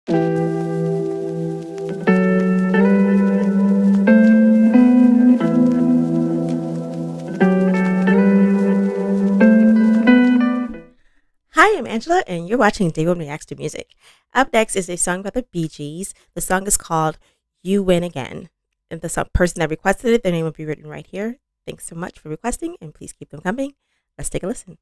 Hi, I'm Angela, and you're watching DayOne Reacts to Music. Up next is a song by the Bee Gees. The song is called You Win Again. And the person that requested it, their name will be written right here. Thanks so much for requesting, and please keep them coming. Let's take a listen.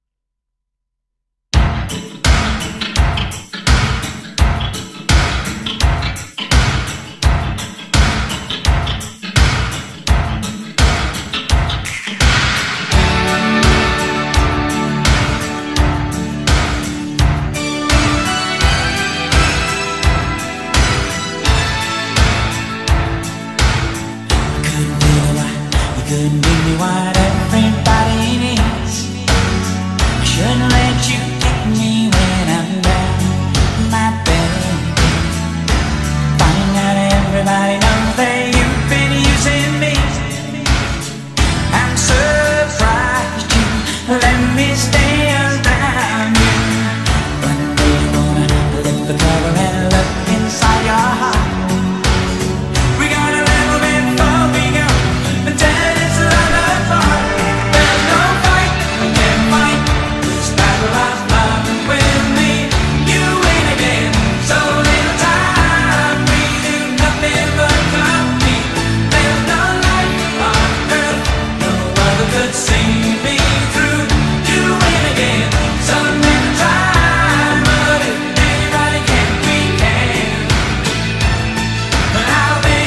Couldn't give me what everybody needs. I shouldn't let you take me when I'm down, my baby. Finding out everybody knows that you've been using me. I'm surprised you let me stay around you. One day you wanna lift the cover and look inside your heart. We got a little bit before we go, and then it's apart. There's no fight, we can't fight this battle of love with me. You win again, so little time. We do nothing but compete. There's no life on earth, no other could see me through. You win again, so little time. But if anybody can, we can. But I'll be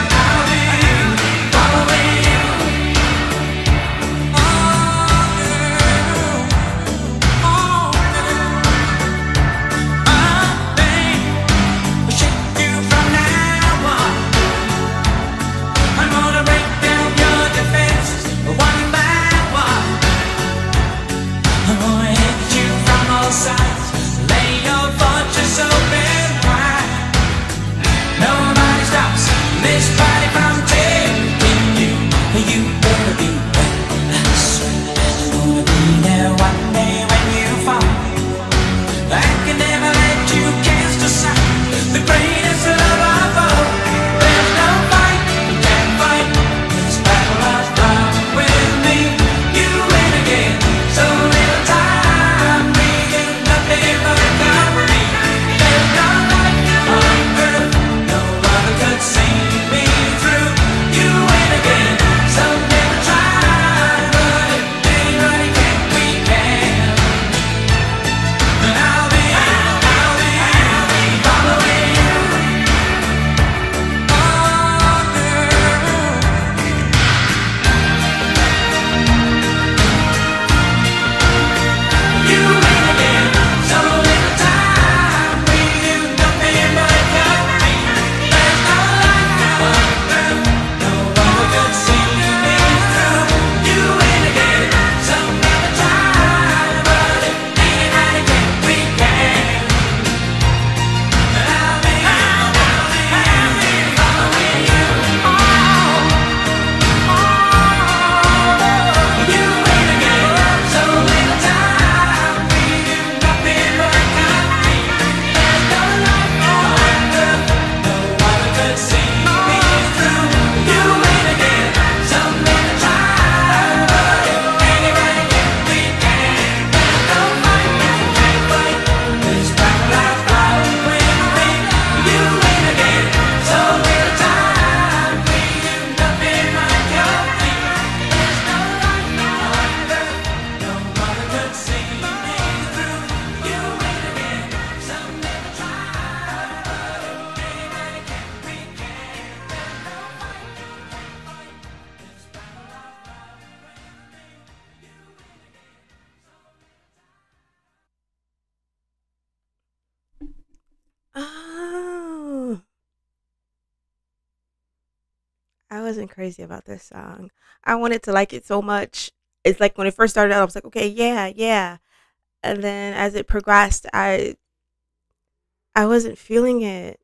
following you. Oh, I wasn't crazy about this song. I wanted to like it so much. It's like when it first started out, I was like, okay, yeah, yeah. And then as it progressed, I wasn't feeling it.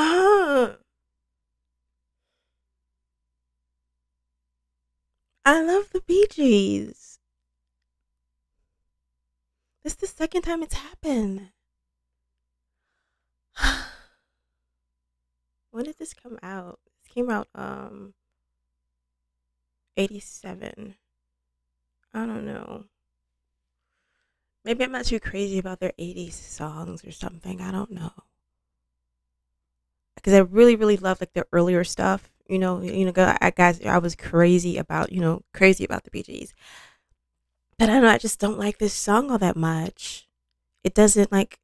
I love the Bee Gees. This is the second time it's happened. when did this come out? This came out 87. I don't know. Maybe I'm not too crazy about their 80s songs or something. I don't know. Because I really, really love like their earlier stuff. Guys, I was crazy about, crazy about the Bee Gees. But I don't know, I just don't like this song all that much. It doesn't like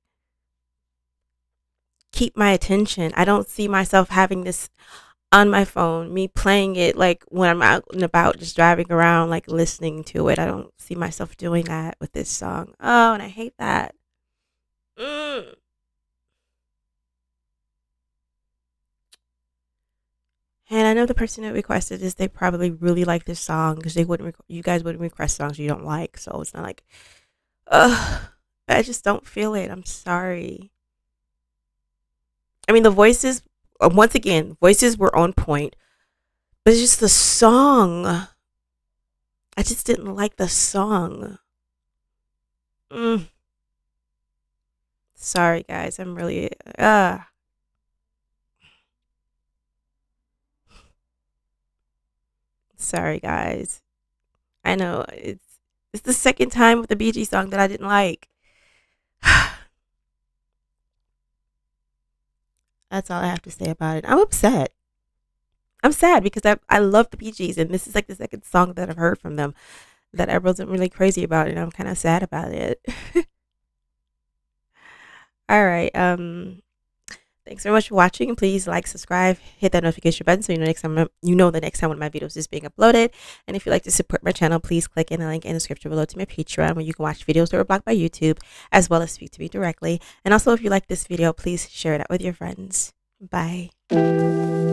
keep my attention. I don't see myself having this on my phone, me playing it like when I'm out and about, just driving around, like listening to it. I don't see myself doing that with this song. Oh, and I hate that. Mm. And I know the person that requested this, they probably really like this song because you guys wouldn't request songs you don't like. So it's not like, ugh, I just don't feel it. I'm sorry. I mean, the voices, once again, voices were on point, but it's just the song. I just didn't like the song. Mm. Sorry, guys. I'm really, sorry, guys. I know it's the second time with the BG song that I didn't like. That's all I have to say about it. I'm upset. I'm sad because I love the Bee Gees, and this is like the second song that I've heard from them that I wasn't really crazy about, and I'm kind of sad about it. All right. Thanks very much for watching. Please like, subscribe, hit that notification button so the next time one of my videos is being uploaded. And if you'd like to support my channel, please click in the link in the description below to my Patreon, where you can watch videos that were blocked by YouTube, as well as speak to me directly. And also, if you like this video, please share it out with your friends. Bye.